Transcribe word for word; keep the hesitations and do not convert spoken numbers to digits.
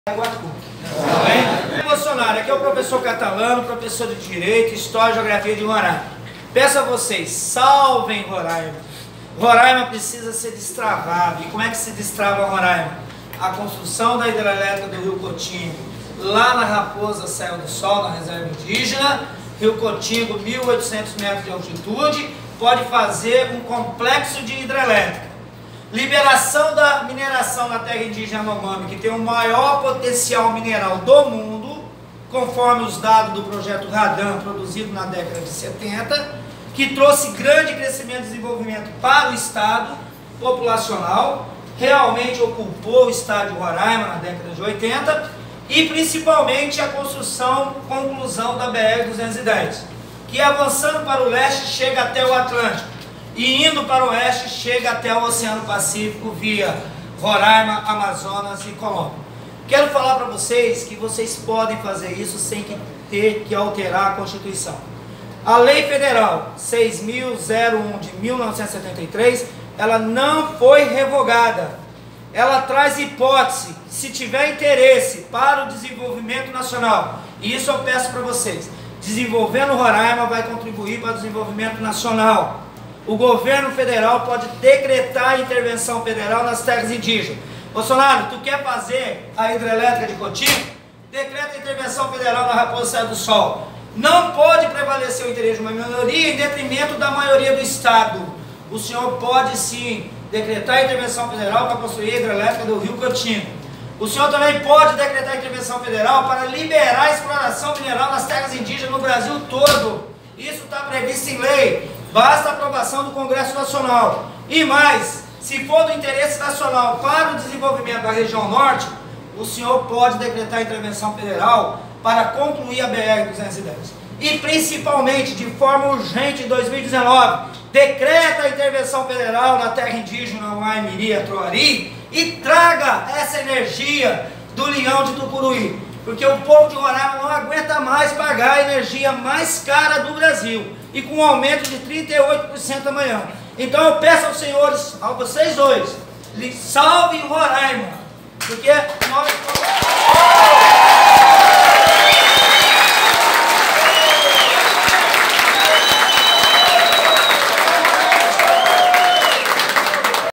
Bem, Bolsonaro, aqui é o professor Catalano, professor de Direito, História e Geografia de Roraima. Peço a vocês, salvem Roraima. Roraima precisa ser destravado. E como é que se destrava Roraima? A construção da hidrelétrica do Rio Cotingo, lá na Raposa Serra do Sol, na reserva indígena. Rio Cotingo, mil e oitocentos metros de altitude, pode fazer um complexo de hidrelétrica. Liberação da mineração na terra indígena Yanomami, que tem o maior potencial mineral do mundo, conforme os dados do projeto Radan, produzido na década de setenta, que trouxe grande crescimento e desenvolvimento para o estado populacional, realmente ocupou o estado de Roraima na década de oitenta, e principalmente a construção, conclusão da B R duzentos e dez, que avançando para o leste chega até o Atlântico, e indo para o oeste chega até o Oceano Pacífico via Roraima, Amazonas e Colômbia. Quero falar para vocês que vocês podem fazer isso sem que ter que alterar a Constituição. A Lei Federal seis mil um de mil novecentos e setenta e três, ela não foi revogada. Ela traz hipótese, se tiver interesse para o desenvolvimento nacional, e isso eu peço para vocês, desenvolvendo Roraima vai contribuir para o desenvolvimento nacional. O governo federal pode decretar a intervenção federal nas terras indígenas. Bolsonaro, tu quer fazer a hidrelétrica de Cotingo? Decreta a intervenção federal na Raposa Serra do Sol. Não pode prevalecer o interesse de uma minoria em detrimento da maioria do estado. O senhor pode sim decretar a intervenção federal para construir a hidrelétrica do Rio Cotingo. O senhor também pode decretar a intervenção federal para liberar a exploração mineral nas terras indígenas no Brasil todo. Isso está previsto em lei. Basta a aprovação do Congresso Nacional. E mais, se for do interesse nacional para o desenvolvimento da região norte, o senhor pode decretar a intervenção federal para concluir a B R duzentos e dez. E principalmente, de forma urgente, em dois mil e dezenove, decreta a intervenção federal na terra indígena Uaimiri, Troari, e traga essa energia do Leão de Tucuruí. Porque o povo de Roraima não aguenta mais pagar a energia mais cara do Brasil, e com um aumento de trinta e oito por cento amanhã. Então eu peço aos senhores, a vocês dois, salvem Roraima, porque nós